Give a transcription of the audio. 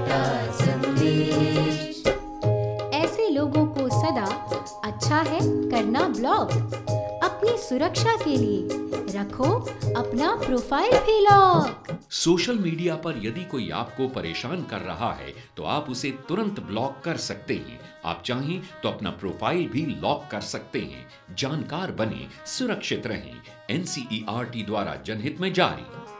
का संदेश। ऐसे लोगों को सदा अच्छा है करना ब्लॉक। अपनी सुरक्षा के लिए रखो अपना प्रोफाइल भी लॉक। सोशल मीडिया पर यदि कोई आपको परेशान कर रहा है तो आप उसे तुरंत ब्लॉक कर सकते हैं। आप चाहें तो अपना प्रोफाइल भी लॉक कर सकते हैं। जानकार बने, सुरक्षित रहें। NCERT द्वारा जनहित में जारी।